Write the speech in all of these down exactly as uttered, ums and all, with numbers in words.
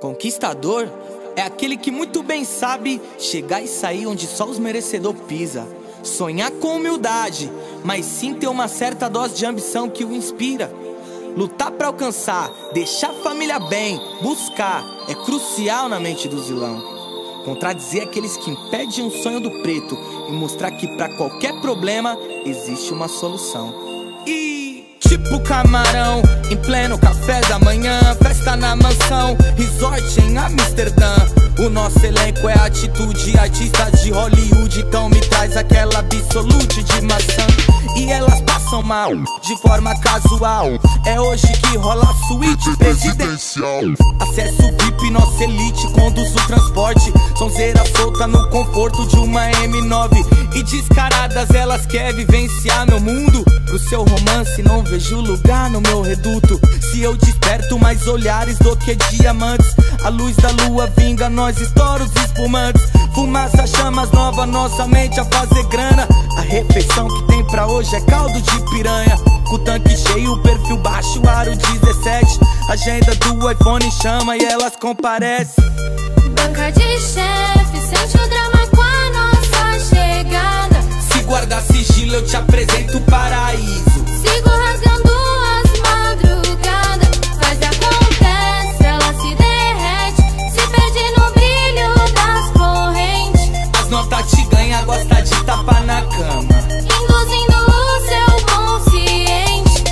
Conquistador é aquele que muito bem sabe chegar e sair onde só os merecedores pisam. Sonhar com humildade, mas sim ter uma certa dose de ambição que o inspira. Lutar pra alcançar, deixar a família bem, buscar, é crucial na mente do vilão. Contradizer aqueles que impedem um sonho do preto e mostrar que pra qualquer problema existe uma solução. E tipo camarão, em pleno café da manhã, festa na mansão, resort em Amsterdã. O nosso elenco é atitude, artistas de Hollywood, então me traz aquela absolute de maçã. E elas passam mal, de forma casual. É hoje que rola a suíte presidencial. Acesso V I P, nossa elite conduz o transporte. Sonzeira solta no conforto de uma M nove. E descaradas elas querem vivenciar meu mundo. Pro seu romance não vejo lugar no meu reduto. Se eu desperto mais olhares do que diamantes, a luz da lua vinga, nós estoura os espumantes. Fumaça, chamas nova, nossa mente a fazer grana. A refeição que tem pra hoje é caldo de piranha. Com o tanque cheio, perfil baixo, aro dezessete. Agenda do iPhone chama e elas comparecem. Banca de chefe, sente o drama com a nossa chegada. Se guardar sigilo eu te apresento o paraíso. Sigo rasgando as madrugadas. Faz acontece, ela se derrete, se perde no brilho das correntes. As notas te ganha, gosta de tapa na cama, induzindo o seu consciente.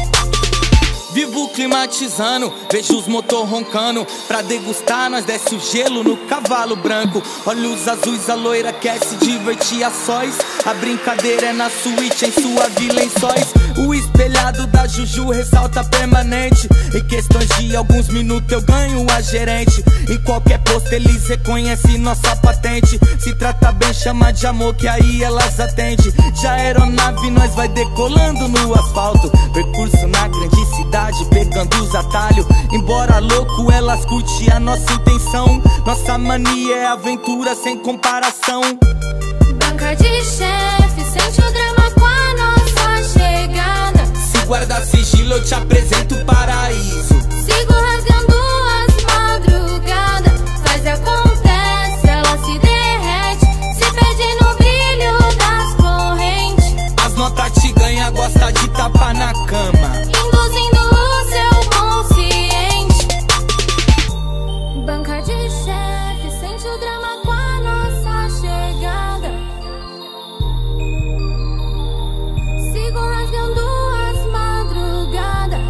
Vivo climatizando, vejo os motor roncando. Pra degustar nós desce o gelo no cavalo branco. Olhos azuis, a loira quer se divertir a sós. A brincadeira é na suíte, em sua vila em sóis. O espelhado da Juju ressalta permanente. Em questões de alguns minutos eu ganho a gerente. Em qualquer posto eles reconhecem nossa patente. Se trata bem, chama de amor que aí elas atendem. Já aeronave nós vai decolando no asfalto. Percurso na grande cidade, pegando os atalhos. Embora louco, elas curtem a nossa intenção. Nossa mania é aventura sem comparação. Banca de chefe, sente o drama com a nossa chegada. Se guarda sigilo eu te apresento o paraíso. Sigo rasgando as madrugadas. Faz acontece, ela se derrete, se perde no brilho das correntes. As notas te ganha, gosta de tapa na cama, induzindo o seu consciente. Banca de chefe, sente o drama com a nossa chegada. Sigo rasgando as madrugadas.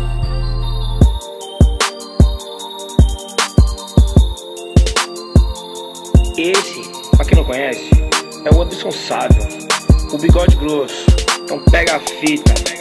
Esse, pra quem não conhece, é o Anderson Sábio, o bigode grosso. Então pega a fita.